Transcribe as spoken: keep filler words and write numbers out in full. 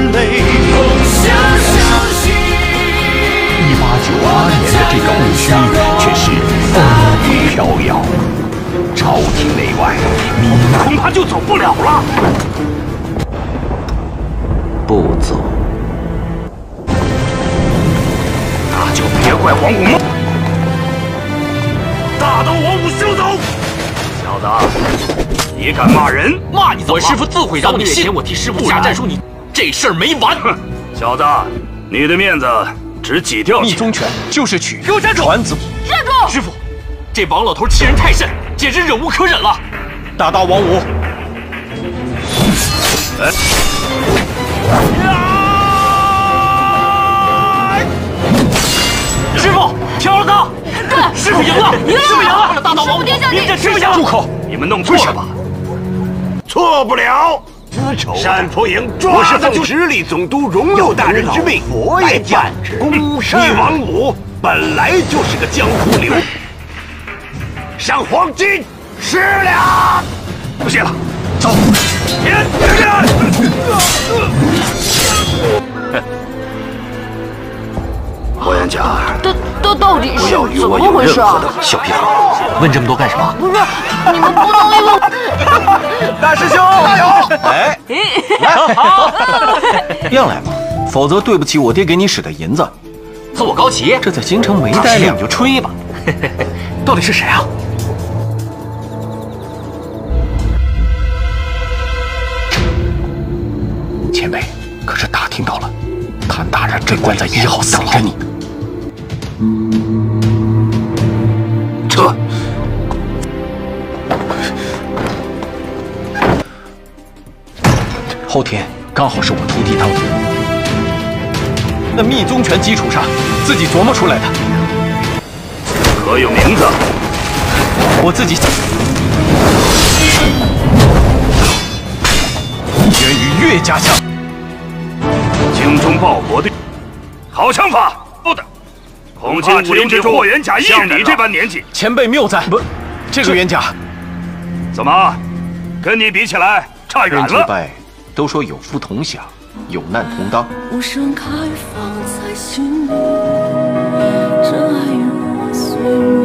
泪。 一八九八年的这个戊戌，却是风雨飘摇，朝廷内外弥漫， 恐怕就走不了了。 不走， 那就别怪王五梦。大刀王五休走！小子，你敢骂人？ 骂你怎么了？我师傅自会饶你心。 前我替师傅下战书，你这事儿没完。 哼，小子，你的面子值几吊钱？ 逆宗权就是取给我站住！ 传子。 站住！师傅，这王老头欺人太甚，简直忍无可忍了。 大刀王五。 哎。 师傅挑了他，对，师傅赢了，赢了，师傅赢了，大刀王五，您这师傅赢了。 住口！你们弄错了吧？错不了。单佛营抓的就是直隶总督荣佑大人之命，佛爷降旨。你王五本来就是个江湖流，上黄金十两。不谢了，走。天天。 霍元甲， 到到到底是怎么回事啊？ 小屁孩，问这么多干什么？ 不是，你们不能因为…… 大师兄加油！哎，来，好，让来吧，否则对不起我爹给你使的银子。 自我高旗， 这在京城没待两就吹吧。到底是谁啊？ 前辈，可是打听到了，谭大人正关在一号等着你。 撤！ 后天刚好是我徒弟当庭，那密宗拳基础上自己琢磨出来的。 可有名字？ 我自己源于岳家乡。 精忠报国的好枪法，不的。 恐怕武林之中，霍元甲像你这般年纪， 前辈谬赞。不，这个元甲， 怎么跟你比起来差远了？ 人结拜都说有福同享，有难同当。 无声开放在心里，这爱与我随。